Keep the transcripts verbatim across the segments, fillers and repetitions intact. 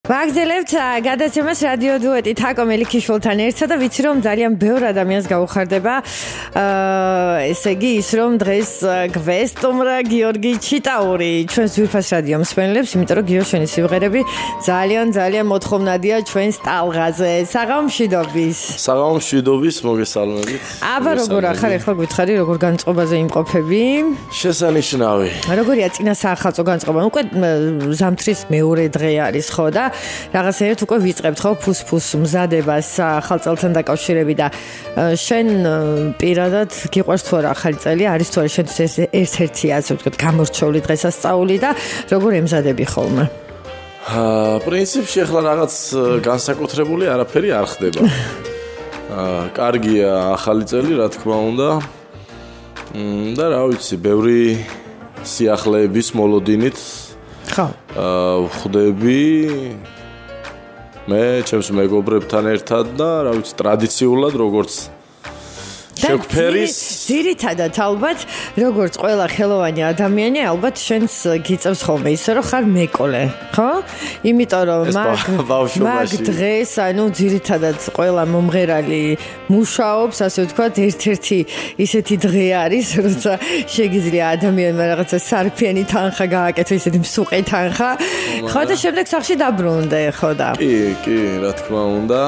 ვაგრძელებთ გადაცემას რადიო დუეტი თაკო მელიქიშვილთან ერთად და ვიცი რომ ძალიან ბევრ ადამიანს გაუხარდება ესე იგი ის რომ დღეს გვესტუმრა გიორგი ჩიტაური ჩვენს ძვირფას რადიო მსმენელებს, იმიტომ რომ გიორ შენი სიმღერები ძალიან ძალიან მოთხოვნადია ჩვენს ტალღაზე. საღამოშიდობის. საღამოშიდობის მოგესალმებით. აბა როგორ ახარ ახლა გითხარი როგორ განწყობაზე იმყოფები? შესანიშნავი. როგორია წინა საახალწლო განწყობა? უკვე ზამთრის მეორე დღე არის ხო და რაღაცეერთ უკვე ვიწყებთ ხო ფუს-ფუს მზადებას ახალწელთან დაკავშირებით და შენ პირადად გიყვარს თუ არა ახალი წელი არის თუ არა შენთვის ერთ-ერთი ასე ვთქვათ გამორჩეული დღესასწაული და როგორ ემზადები ხოლმე? აა პრინციპში ახლა რაღაც განსაკუთრებული არაფერი არ ხდება. აა კარგია ახალი წელი რა თქმა უნდა. და რა ვიცი, ბევრი სიახლეების მოლოდინით ხო. აა ვხვდები მე ჩემს მეგობრებთან ერთად და რა ვიცი ტრადიციულად როგორც შეგვფერის ძირითადად ალბათ როგორც ყველა ხელოვანი ადამიანი ალბათ შენს გიწევს ხოლმე ისე რომ ხარ მეკოლე ხო? იმიტომ რომ მაგ დღეს ანუ ძირითადად ყველა მომღერალი მუშაობს ასე ვთქვათ ერთ-ერთი ისეთი დღე არის როცა შეგიძლია ადამიანმა რაღაცა სარფიანი თანხა გააკეთო ისეთი მსუყე თანხა ხო და შემდეგ სახში დაბრუნდე ხო და კი კი რა თქმა უნდა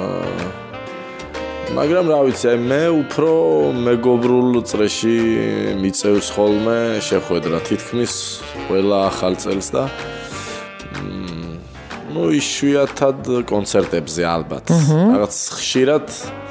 მაგრამ რა ვიცი, აი მე უფრო მეგობრულ წრეში მიწევს ხოლმე შეხვედრა თითქმის ყველა ახალ წელს და ну იშვიათად კონცერტებზე ალბათ. რაღაც ხშირად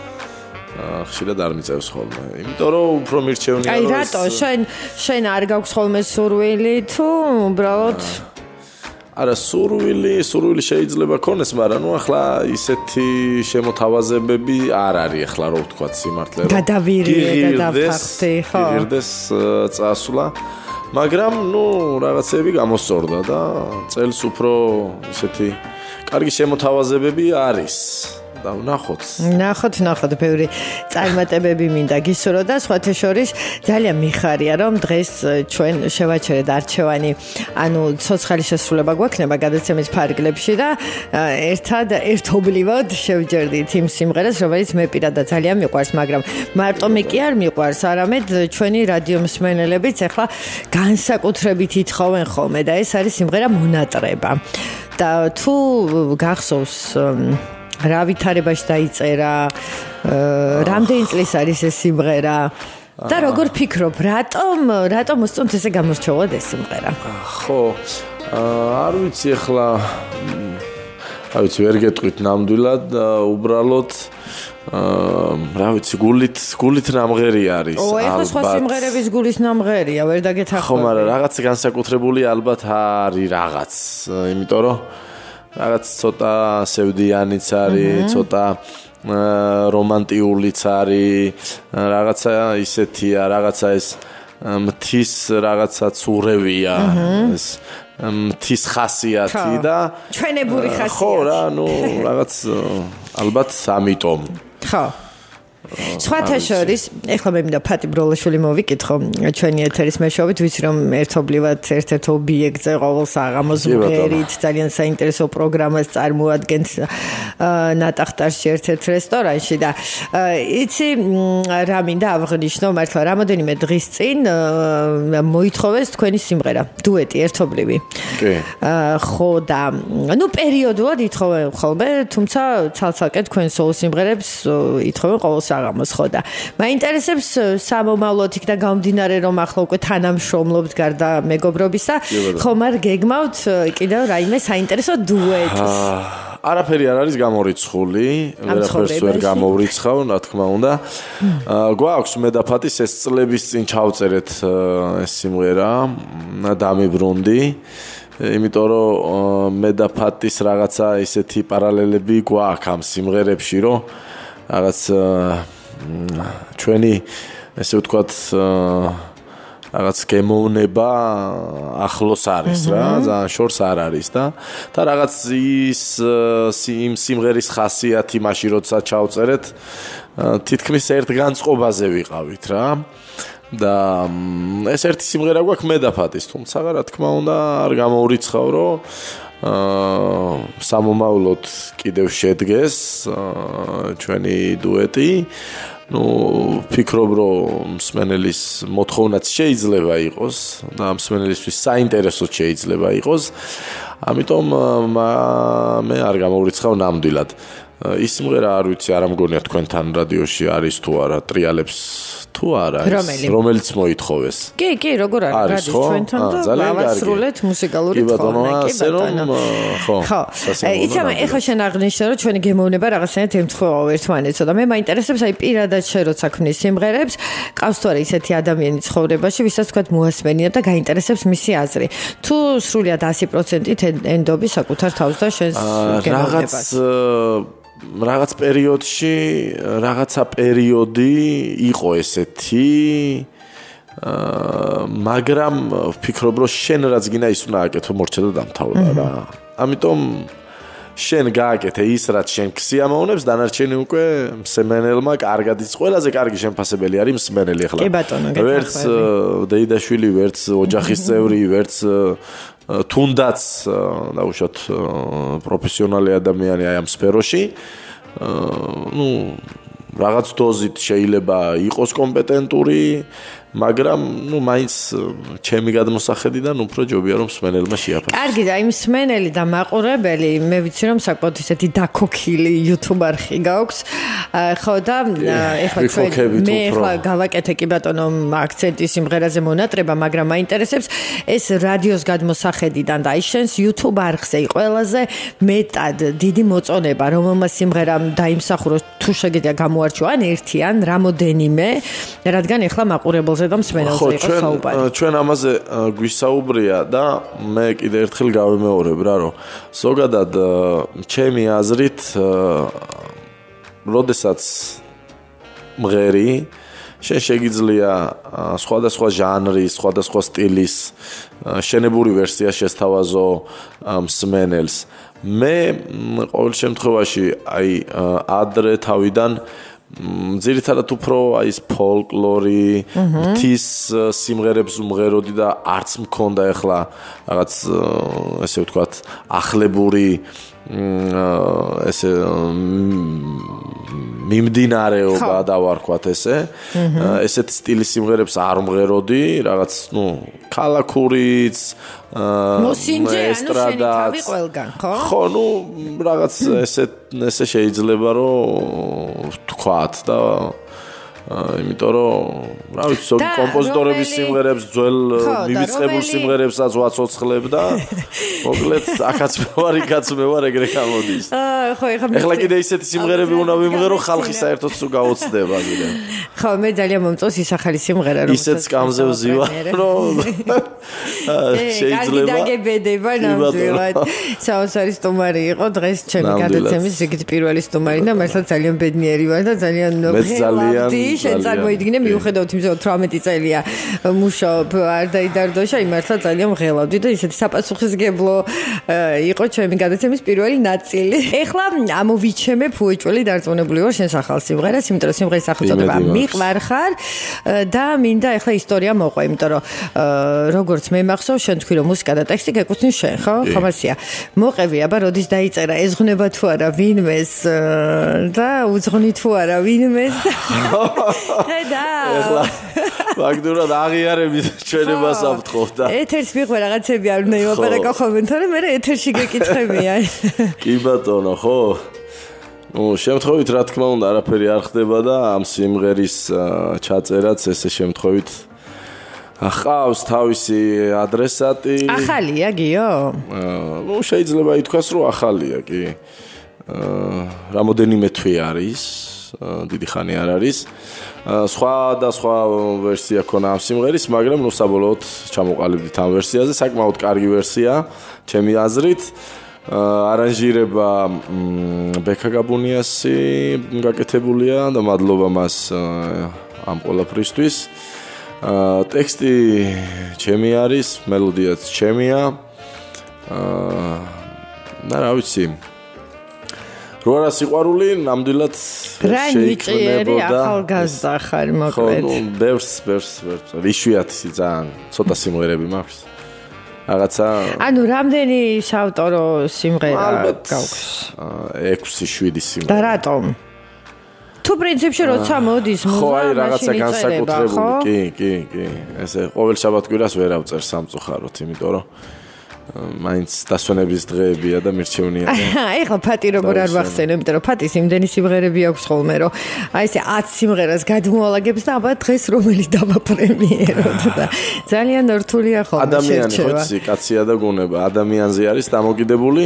ხშირად არ მიწევს ხოლმე. იმიტომ რომ უფრო მირჩევნია რომ აი რატო შენ შენ არ გაქვს ხოლმე სურვილი თუ უბრალოდ არა სურვილი, სურვილი შეიძლება ქონდეს, მაგრამ ნუ ახლა ისეთი შემოთავაზებები არ არის ახლა რო ვთქვათ სიმართლე რომ გადავირიე და დავთახტი, ხო? გირდეს წასვლა, მაგრამ ნუ რაღაცები გამოსწორდა და წელს უფრო ისეთი კარგი შემოთავაზებები არის. და ვნახოთ. ნახოთ, ნახოთ, ბევრი წარმატებები მინდა გისურვო და სხვათა შორის ძალიან მიხარია რომ დღეს ჩვენ შევაჩერეთ არჩევანი, ანუ ცოცხალი შესრულება გვექნება გადაცემის ფარგლებში და ერთად ერთობლივად შევჯერდით იმ სიმღერას, რომელიც მე პირადად ძალიან მიყვარს, მაგრამ მარტო მე კი არ მიყვარს, არამედ ჩვენი რადიო მსმენელებიც ახლა განსაკუთრებით ითხოვენ ხოლმე და ეს არის სიმღერა მონატრება. და თუ გახსოვს რა ვითარებაში დაიწერა, რამდენი წლის არის ეს სიმღერა და როგორ ფიქრობ, რატომ რატომ მოსწონთ ესე გამორჩეულად ეს სიმღერა? ხო, არ ვიცი ახლა რა ვიცი ვერ გეტყვით ნამდვილად, უბრალოდ რა ვიცი გულით გულით ნამღერი არის ალბათ. ო, ეხლა სხვა სიმღერების გულის ნამღერია, ვერ დაგეთახმები. ხო, მაგრამ რაღაც განსაკუთრებული ალბათ არის რაღაც, იმიტომ რომ რაღაც ცოტა სევდიანიც არის, ცოტა რომანტიულიც არის, რაღაცა ისეთია, რაღაცა ეს მთის რაღაცა წურევია, ეს მთის ხასიათი და ჩვენებური ხასიათი. ხო რა, ნუ რაღაც ალბათ ამიტომ. ხო. სხვათა შორის, ეხლა მე მინდა ფატი ბროლაშვილი მოვიკითხო ჩვენი ეთერის მეშვეობით, ვიცი რომ ერთობლივად ერთ-ერთ ობიექტზე ყოველ საღამოს მღერით ძალიან საინტერესო პროგრამას წარმოადგენთ ნატახტარში ერთ-ერთ რესტორანში და იცი რა მინდა აღვნიშნო, მართლა რამოდენიმე დღის წინ მოითხოვეს თქვენი სიმღერა, დუეტი ერთობლივი. კი. ხო და ნუ პერიოდულად ითხოვენ ხოლმე, თუმცა ცალ-ცალკე თქვენ სოლო სიმღერებს ითხოვენ ყოველ საღამოს ხო და მაინტერესებს სამომავლოდ იქ და გამდინარე რომ ახლა უკვე თანამშრომლობთ გარდა მეგობრობისა, ხომ არ გეგმავთ კიდევ რაიმე საინტერესო დუეტს? არაფერი არ არის გამორიცხული, ვერაფერს ვერ გამოვრიცხავ, რა თქმა უნდა. გვაქვს მე და ფატის ეს წლების წინ ჩავწერეთ ეს სიმღერა, დამიბრუნდი. იმიტომ რომ მე და ფატის რაღაცა ისეთი პარალელები გვაქვს ამ სიმღერებში, რომ რაღაც ჩვენი ესე ვთქვათ რაღაც გემოვნება ახლოს არის რა, ძალიან შორს არ არის და და რაღაც ის იმ სიმღერის ხასიათი მაშინ როცა ჩავწერეთ თითქმის ერთ განწყობაზე ვიყავით რა. და ეს ერთი სიმღერა გვაქვს მე და ფატის, თუმცა რა თქმა უნდა არ გამოურიცხავ, რომ აა სამომავლოდ კიდევ შედგეს ჩვენი დუეტი. ნუ ფიქრობ რომ მსმენელის მოთხოვნაც შეიძლება იყოს და მსმენელისთვის საინტერესოც შეიძლება იყოს. ამიტომ მე არ გამოვრიცხავ ნამდვილად. ის სიმღერა არ ვიცი, არ ამგონია თქვენთან რადიოში არის თუ არა, ტრიალებს თუ არა ის, რომელიც მოითხოვეს. კი, კი, როგორ არის რადიო ჩვენთან და ავასრულეთ მუსიკალური თხოვნა, კი ბატონო. ხო. ხო. იცი, ეხლა შენ აღნიშნე რომ ჩვენი გემოვნება რაღაცნაირად ემთხვევა ერთმანეთსო და მე მაინტერესებს აი პირადად შე როცა ქმნის სიმღერებს, ყავს თუ არა ისეთი ადამიანი ცხოვრებაში, ვისაც თქვა მოასმენია და გაინტერესებს მისი აზრი. თუ სრულიად ასი პროცენტით ენდობი საკუთარ თავს და შენს გემოვნებას. რაღაც პერიოდში, რაღაცა პერიოდი იყო ესეთი, მაგრამ ვფიქრობ, რომ შენ რაც გინდა ის უნდა აკეთო მორჩა და დამთავრდა რა. ამიტომ შენ გააკეთე ის რაც შენ ქსიამოვნებს, დანარჩენი უკვე მსმენელმა კარგად ის ყველაზე კარგი შემფასებელი არის მსმენელი ახლა. კი ბატონო, გეთახმები. ვერც დეიდაშვილი, ვერც ოჯახის წევრი, ვერც თუნდაც დაუშვათ პროფესიონალი ადამიანი აი ამ სფეროში ну რაღაც დოზით შეიძლება იყოს კომპეტენტური მაგრამ ну მაინც ჩემი გადმოსახედიდან უფრო ჯობია რომ მსმენელმა შეაფასოს. კარგი და იმ მსმენელი და მაყურებელი მე ვიცი რომ საკმაოდ ისეთი დაქოქილი YouTube-არხი გაქვს. ხო და ეხლა ჩვენ მე ეხლა გავაკეთე კი ბატონო აქცენტი სიმღერაზე მონატრება, მაგრამ მაინტერესებს ეს რადიოს გადმოსახედიდან და აი შენს YouTube-არხზე ყველაზე მეტად დიდი მოწონება რომელმა სიმღერამ დაიმსახუროს თუ შეგიძლია გამოარჩიო ან ერთი ან რამოდენიმე, რადგან ეხლა მაყურებელს ხო, ჩვენ ჩვენ ამაზე გვისაუბრია და მე კიდე ერთხელ გავიმეორებ რა რომ ზოგადად ჩემი აზრით როდესაც მღერი შენ შეგიძლია სხვადასხვა ჟანრის, სხვადასხვა სტილის შენებური ვერსია შესთავაზო მსმენელს. მე ყოველ შემთხვევაში აი ადრე თავიდან ძირითადად უფრო აი ეს ფოლკლორი, მთის სიმღერებს უმღეროდი და არც მქონდა ახლა რაღაც ესე ვთქვათ ახლებური ესე მიმდინარეობა დავარქვათ ესე. ესეთ სტილის სიმღერებს არ უმღეროდი, რაღაც ნუ ქალაქურიც მოსინჯე ანუ შენი თავი ყველგან, ხო? ხო, ნუ რაღაც ესე ესე შეიძლება რომ ვთქვათ და იმიტომ რომ რა ვიცი, ზოგი კომპოზიტორების სიმღერებს ძველ მივიწყებულ სიმღერებსაც ვაცოცხლებ და მოკლედ აქაც მე ვარ, იქაც მე ვარ, ეგრე გამოდის. აა, ხო, ეხლა ეხლა კიდე ისეთი სიმღერები უნდა ვიმღერო, ხალხი საერთოდ სულ გაოცდება კიდე. ხო, მე ძალიან მომწონს ის ახალი სიმღერა, რომელსაც ისეთ სკამზე ვზივარ, რომ შეიძლება დაგებედება ნამდვილად. საოცარი სტუმარი იყო დღეს ჩემი გადაცემის რიგით პირველი სტუმარი და მართლა ძალიან ბედნიერი ვარ და ძალიან ძალიან შენ წარმოიდგინე მიუხედავად იმისა, რომ თვრამეტი წელია მუშაობ არ დაიდარდოშა, იმართლა ძალიან მღელავდი და ისეთი საპასუხისგებლო იყო ჩემი გადაცემის პირველი ნაწილი. ეხლა ამოვიჩემებ უეჭველი დარწმუნებული ვარ შენს ახალ სიმღერას, იმიტომ რომ სიმღერის სახელწოდება მიყვარხარ და მინდა ეხლა ისტორია მოყვა, იმიტომ რომ როგორც მე მახსოვს, შენ თქვი რომ მუსიკა და ტექსტი გეკუთვნის შენ, ხო? ხომასია. მოყევი, აბა როდის დაიწერა, ეზღუნება თუ არა ვინმეს და უძღვნი თუ არა ვინმეს და ხედა. ეხლა ფაქტურად აღიარებით ჩვენებას ავთხოვ და ეთერს მიყვე რაღაცები არ უნდა იმაპარაკო ხოლმე, თორემ მე ეთერში გეკითხებია. კი ბატონო, ხო? ნუ შემთხვევით რა თქმა უნდა არაფერი არ ხდება და ამ სიმღერის ჩაწერაც ესე შემთხვევით ახავს თავისი ადრესატი. ახალია გიო? ნუ შეიძლება ითქვას რომ ახალია კი. რამოდენიმე თვე არის, დიდი ხანი არ არის. სხვა და სხვა ვერსია ქონა ამ სიმღერის, მაგრამ ნუ საბოლოოდ ჩამოყალიბდით ამ ვერსიაზე, საკმაოდ კარგი ვერსია, ჩემი აზრით. არანჟირება ბექა გაბუნიასი გაკეთებულია და მადლობა მას ამ ყველაფრისთვის. ტექსტი ჩემი არის, მელოდიაც ჩემია. და რა ვიცი, რო არა სიყვარული, ნამდვილად შეიქმნებოდა. ახალგაზრდა ხარ, მოკლედ. ხო, ნუ ბევრს, ბევრს, ბევრს. იშვიათი ძალიან ცოტა სიმღერები მაქვს. რაღაცა ანუ რამდენი საავტორო სიმღერა გაქვს? ექვსი შვიდი სიმღერა. და რატომ? თუ პრინციპში როცა მოდის მუზა, ხო, აი რაღაცა განსაკუთრებული, კი, კი, კი. ესე ყოველ შაბათ-კვირას ვერ ავწერ სამწუხაროდ, იმიტომ რომ მაინც დასვენების დღეებია და მირჩევნია. ეხლა ფატი როგორ არ ვახსენე, იმიტომ რომ ფატის იმდენი სიმღერები აქვს ხოლმე, რომ აი ესე ათი სიმღერას გადმოალაგებს და აბა დღეს რომელი დავაპრემიეროთ და ძალიან რთულია ხოლმე შერჩევა. ადამიანი ხო იცი, კაცია და გუნება, ადამიანზე არის დამოკიდებული.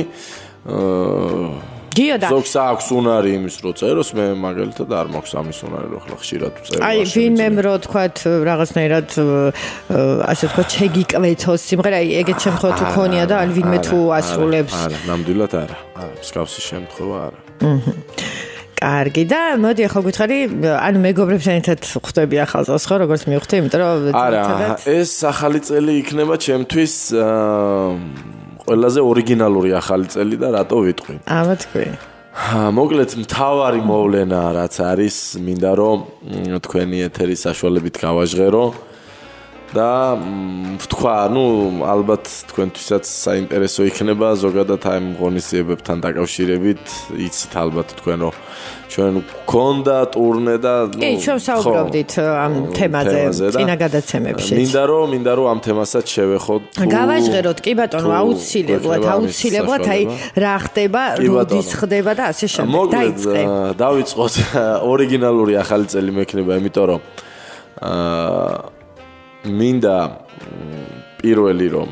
გიოდა. ზოგს აქვს უნარი იმის რო წეროს, მე მაგალითად არ მაქვს ამის უნარი რო ხლა ხშირად ვწერო. აი, ვინმემ რო თქვათ რაღაცნაირად ასე თქვათ შეგიკვეთოს სიმღერა, აი ეგეთ შემთხვევაში თუ ქონია და ან ვინმე თუ ასრულებს. არა, ნამდვილად არა. არა, მსგავსი შემთხვევა არა. აჰა. კარგი და მოდი ახლა გითხარი, ანუ მეგობრებთან ერთად ხვდები ახალ წელს ხო, როგორც მივხვდი, იმიტომ რომ არა, ეს ახალი წელი იქნება ჩემთვის ყველაზე ორიგინალური ახალი წელი და რატო ვიტყვი? ამა თქვი. მოკლედ მთავარი მოვლენა რაც არის, მინდა რომ თქვენი ეთერის საშუალებით გავაჟღერო და ვთქვა, ну, ალბათ თქვენთვისაც საინტერესო იქნება ზოგადად აი ღონისძიებებთან დაკავშირებით, იცით ალბათ თქვენ რომ ჩვენ გქონდა ტურნე და ну, კი, ჩვენ საუბრობდით ამ თემაზე, წინა გადაცემებში. მინდა რომ, მინდა რომ ამ თემასაც შევეხოთ. გავაჟღეროთ, კი ბატონო, აუცილებლად, აუცილებლად, აი რა ხდება, როდის ხდება და ასე შემდეგ. დაიწყე. დავიწყოთ ორიგინალური ახალი წელი მექნება, იმიტომ რომ აა მინდა პირველი რომ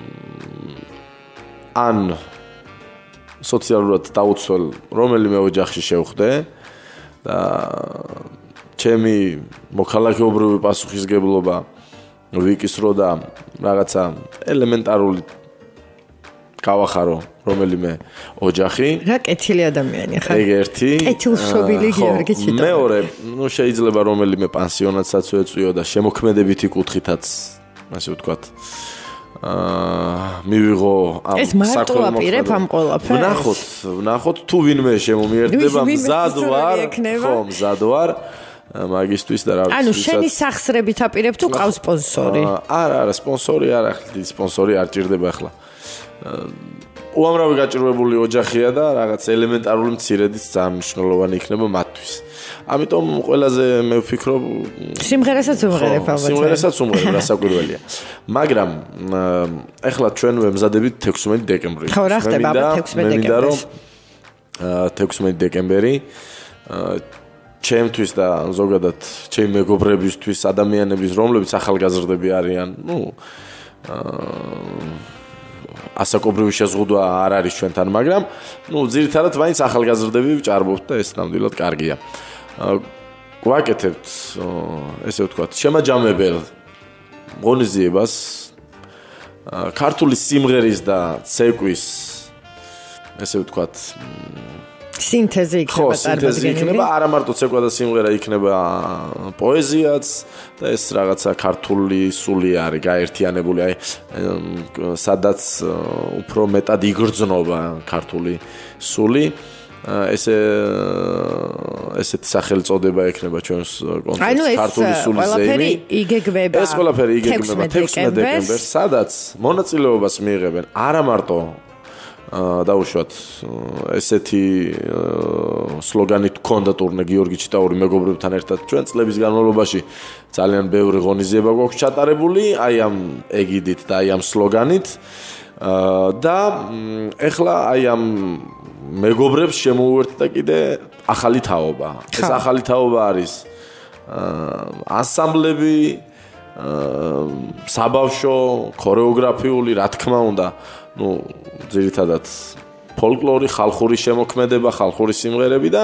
ან სოციალურად დაუცველ რომელიმე ოჯახში შევხვდე და ჩემი მოქალაქეობრივი პასუხისგებლობა ვიკისრო და რაღაცა ელემენტარული გავახარო რომელიმე ოჯახი. რა კეთილი ადამიანი ხარ. ეგ ერთი. კეთილშობილი გიორგი ჩიტო. მეორე, ну შეიძლება რომელიმე პანსიონატსაც ეწვიო და შემოქმედებითი კუთხითაც, ასე ვთქვათ, აა მივიღო ამ ეს მარტო აპირებ ამ ყველაფერს. ვნახოთ, ვნახოთ თუ ვინმე შემომიერდება, მზად ვარ, ხო, მზად ვარ მაგისტვის და რა ვიცი. ანუ შენი სახსრებით აპირებ თუ ყავს სპონსორი? არა, არა, სპონსორი არ ახლა, სპონსორი არ ჭირდება ახლა. უამრავი გაჭირვებული ოჯახია და რაღაც ელემენტარული მცირედიც ძალიან მნიშვნელოვანი იქნება მათთვის. ამიტომ ყველაზე მე ვფიქრობ სიმღერასაც უმღერებ ალბათ. სიმღერასაც უმღერებ, რასაკვირველია. მაგრამ ეხლა ჩვენ ვემზადებით თექვსმეტი დეკემბრი. ხო, რა ხდება თექვსმეტი დეკემბერი? თექვსმეტი დეკემბერი ჩემთვის და ზოგადად ჩემი მეგობრებისთვის, ადამიანების, რომლებიც ახალგაზრდები არიან, ну აა ასაკობრივი შეზღუდვა არ არის ჩვენთან, მაგრამ ну ძირითადად მაინც ახალგაზრდები ვჭარბობთ და ეს ნამდვილად კარგია. გვაკეთებთ ესე ვთქვათ, შემაჯამებელ ღონისძიებას ქართული სიმღერის და ცეკვის ესე ვთქვათ სინთეზი იქნება წარმოდგენილი. იქნება არა მარტო ცეკვა და სიმღერა, იქნება პოეზიაც და ეს რაღაცა ქართული სული არის გაერთიანებული, აი სადაც უფრო მეტად იგრძნობა ქართული სული. ესე ესეთი სახელწოდება ექნება ჩვენს კონცერტს ქართული სულის ზეიმი. იგეგმება ეს ყველაფერი იგეგმება თექვსმეტი დეკემბერს, სადაც მონაწილეობას მიიღებენ არა მარტო დაუშვათ ესეთი სლოგანით ქონდა ტურნე გიორგი ჩიტაური მეგობრებთან ერთად ჩვენ წლების განმავლობაში ძალიან ბევრი ღონისძიება გვაქვს ჩატარებული აი ამ ეგიდით და აი ამ სლოგანით და ეხლა აი ამ მეგობრებს შემოუერთდა კიდე ახალი თაობა. ეს ახალი თაობა არის ანსამბლები, საბავშვო, ქორეოგრაფიული, რა თქმა უნდა, ну, ძირითადად ფოლკლორი, ხალხური შემოქმედება, ხალხური სიმღერები და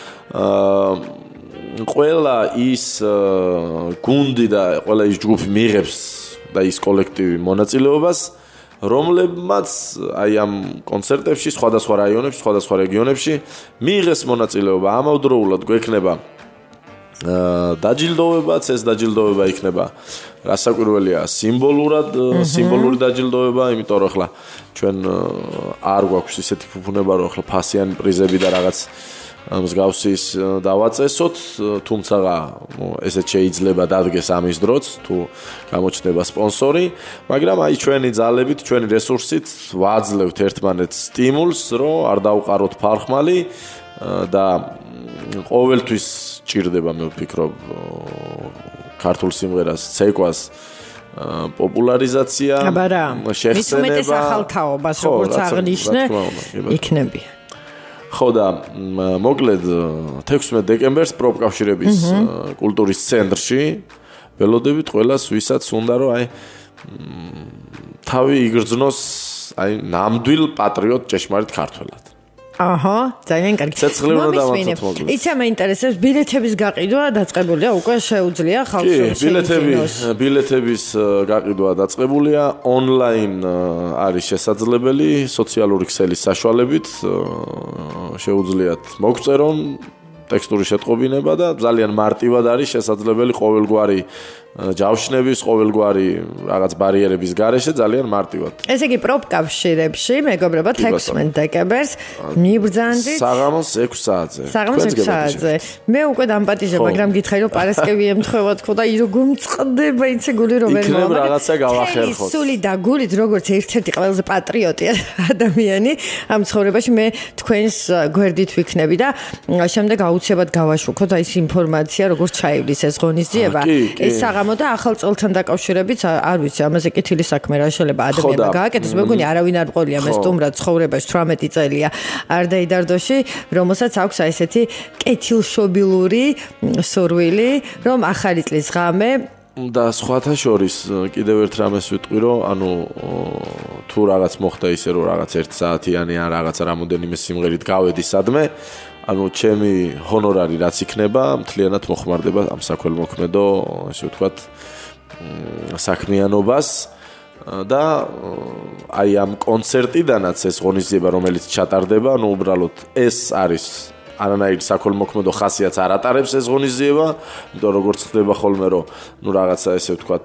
აა ყველა ის გუნდი და ყველა ის ჯგუფი მიიღებს და ის კოლექტივი მონაწილეობას, რომლებმაც აი ამ კონცერტებში, სხვადასხვა რაიონებში, სხვადასხვა რეგიონებში მიიღეს მონაწილეობა. ამავდროულად გვექნება დაჯილდოვებაც, ეს დაჯილდოვება იქნება რასაკვირველია სიმბოლურად, სიმბოლური დაჯილდოვება, იმიტომ რომ ახლა ჩვენ არ გვაქვს ისეთი ფუფუნება, რომ ახლა ფასიანი პრიზები და რაღაც მსგავსის დავაწესოთ, თუმცა ესეც შეიძლება დადგეს ამის დროც, თუ გამოჩნდება სპონსორი, მაგრამ აი ჩვენი ძალებით, ჩვენი რესურსით ვაძლევთ ერთმანეთს სტიმულს, რომ არ დავყაროთ ფარხმალი და ყოველთვის ჭირდება, მე ვფიქრობ, ქართულ სიმღერას ცეკვას პოპულარიზაცია, შეხსენება. მის უმეტეს ახალთაობას, როგორც აღნიშნე, იქნებიან. ხო და მოკლედ თექვსმეტ დეკემბერს პროფკავშირების კულტურის ცენტრში ველოდებით ყველას, ვისაც უნდა რომ აი თავი იგრძნოს აი ნამდვილ პატრიოტ ჭეშმარიტ ქართველად. აჰა, ძალიან კარგი. ცეცხლი უნდა დავამატოთ მოკლედ. იცი მაინტერესებს ბილეთების გაყიდვა დაწყებულია, უკვე შეუძლია ხალხს შეიძინოს. კი, ბილეთები, ბილეთების გაყიდვა დაწყებულია, ონლაინ არის შესაძლებელი, სოციალური ქსელის საშუალებით შეუძლიათ მოგწერონ ტექსტური შეტყობინება და ძალიან მარტივად არის შესაძლებელი ყოველგვარი ჯავშნების, ყოველგვარი რაღაც ბარიერების გარეშე ძალიან მარტივად. ესე იგი პროფკავშირებში მეგობრებო თექვსმეტ დეკემბერს მიბრძანდით საღამოს ექვს საათზე. საღამოს ექვს საათზე. მე უკვე დამპატიჟე, მაგრამ გითხარი რომ პარასკევი ემთხვევა თქო და ი როგორ მწყდება იცი გული რომ ვერ მოვა. იქნებ რაღაცა გავახერხოთ. სული და გულით როგორც ერთ-ერთი ყველაზე პატრიოტი ადამიანი ამ ცხოვრებაში მე თქვენს გვერდით ვიქნები და შემდეგ აუცილებლად გავაშუქოთ აი ეს ინფორმაცია როგორ ჩაივლის ეს ღონისძიება. ეს საღამო და ახალ წელთან დაკავშირებით არ ვიცი ამაზე კითილი საქმე რა შეიძლება ადამიანმა გააკეთოს მე მგონი არავინ არ ყოლია მე სტუმრად ცხოვრებაში თვრამეტი წელია არ დაიდარდოში რომელსაც აქვს აი ესეთი კეთილშობილური სურვილი რომ ახალი წლის ღამე და სხვათა შორის კიდევ ერთ რამეს ვიტყვი რომ ანუ თუ რაღაც მოხდა ისე რომ რაღაც ერთ საათიანი ან რაღაცა რამოდენიმე სიმღერით გავედი სადმე ანუ ჩემი ჰონორარი რაც იქნება მთლიანად მოხმარდება ამ საქველმოქმედო ესე ვთქვათ საქმიანობას და აი ამ კონცერტიდანაც ეს ღონისძიება რომელიც ჩატარდება ანუ უბრალოდ ეს არის არანაირი საქველმოქმედო ხასიათს არ ატარებს ეს ღონისძიება იმიტომ როგორც ხდება ხოლმე რომ ნუ რაღაცა ესე ვთქვათ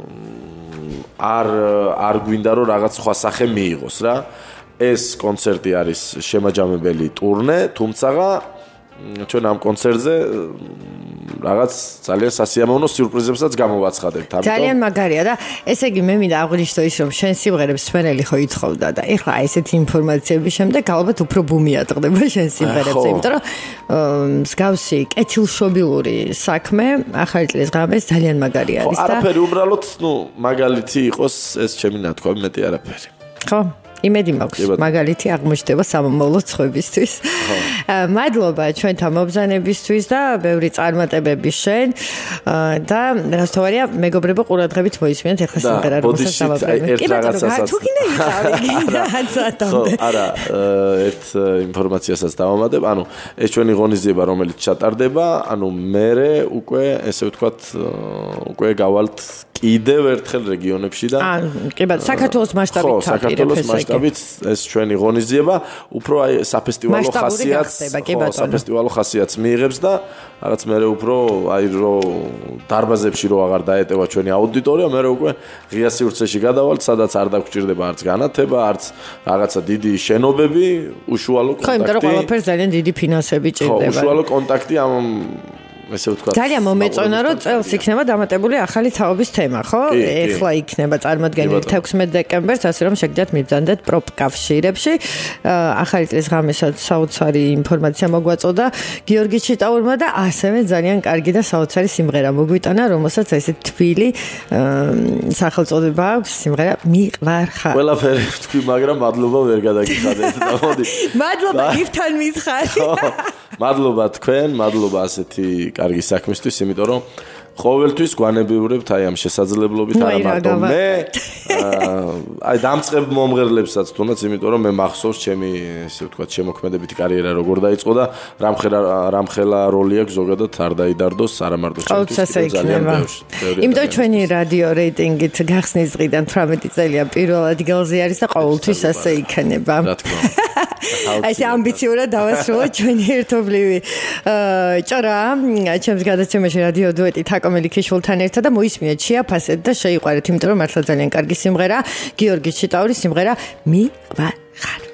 არ არ გვინდა რომ რაღაც სხვა სახე მიიღოს რა ეს კონცერტი არის შემაჯამებელი ტურნე, თუმცა ჩვენ ამ კონცერტზე რაღაც ძალიან სასიამოვნო სიურპრიზებსაც გამოვაცხადებთ. ძალიან მაგარია და ესე იგი მე მინდა აღვნიშნო ის რომ შენ სიმღერებს სმენელი ხო ითხოვდა და ეხლა აი ესეთი ინფორმაციების შემდეგ ალბათ უფრო ბუმი ატყდება შენ სიმღერებზე, იმიტომ რომ მსგავსი კეთილშობილური საქმე ახალი წლის ღამეს ძალიან მაგარი არის და ხო, არაფერი უბრალოდ, ნუ მაგალითი იყოს ეს ჩემი ნათქვამი, მეტი არაფერი. ხო იმედი მაქვს მაგალითი აღმოჩნდება სამომავლო ცხოვრებისთვის. მადლობა ჩვენთან მობრძანებისთვის და ბევრი წარმატებები შენ და რასთავარია მეგობრებო ყურადღებით მოისმინეთ ახლა სიმღერა რომელსაც დავაბრუნებ. კი ბატონო, თუ კიდე ხო, არა, ერთ ინფორმაციასაც დავამატებ, ანუ ეს ჩვენი ღონისძიება რომელიც ჩატარდება, ანუ მერე უკვე ესე ვთქვათ უკვე გავალთ კიდევ ერთხელ რეგიონებში და აა კი ბატონო, საქართველოს მასშტაბით ხო, საქართველოს მასშტაბით ეს ჩვენი ღონისძიება უფრო აი საფესტივალო ხასიათს ხო, საფესტივალო ხასიათს მიიღებს და რაღაც მერე უფრო აი რომ დარბაზებში რო აღარ დაეტევა ჩვენი აუდიტორია, მერე უკვე ღია სივრცეში გადავალთ, სადაც არ დაგჭირდება არც განათება, არც რაღაცა დიდი შენობები, უშუალო კონტაქტი. ხო, იმიტომ რომ ყველაფერს ძალიან დიდი ფინანსები ჭირდება. ხო, უშუალო კონტაქტი ამ ესე ვთქვათ. ძალიან მომეწონა რომ წელს იქნება დამატებული ახალი თაობის თემა, ხო? ეხლა იქნება წარმოდგენილი თექვსმეტ დეკემბერს, ასე რომ შეგიძლიათ მიბრძანდეთ პროფკავშირებში. ახალი წლის ღამესაც საოცარი ინფორმაცია მოგვაწოდა გიორგი ჩიტაურმა და ასევე ძალიან კარგი და საოცარი სიმღერა მოგვიტანა, რომელსაც ესე თბილი სახელწოდება აქვს, სიმღერა მიყვარხარ. ყველაფერი თქვი, მაგრამ მადლობა ვერ გადაგიხადეთ და მოდი. მადლობა გიფთან მითხარი. მადლობა თქვენ, მადლობა ასეთი კარგი საქმისთვის, იმიტომ რომ ყოველთვის გვანებიურებთ აი ამ შესაძლებლობით არა მარტო მე აი დამწყებ მომღერლებსაც თუნდაც, იმიტომ რომ მე მახსოვს ჩემი ესე ვთქვათ შემოქმედებითი კარიერა როგორ დაიწყო და რამხელა რამხელა როლი აქვს ზოგადად არ დაიდარდოს არა მარტო ჩემთვის ძალიან ბევრი. იმიტომ ჩვენი რადიო რეიტინგით გახსნის დღიდან თვრამეტი წელია პირველ ადგილზე არის და ყოველთვის ასე იქნება. რა თქმა უნდა. აი ეს ამბიციურად დავასრულოთ ჩვენი ერთობლივი ჭრა ჩემს გადაცემაში რადიო დუეტი თაკო მელიქიშვილთან ერთად და მოისმინეთ, შეაფასეთ და შეიყვარეთ, იმიტომ რომ მართლა ძალიან კარგი სიმღერა, გიორგი ჩიტაურის სიმღერა მიყვარხარ.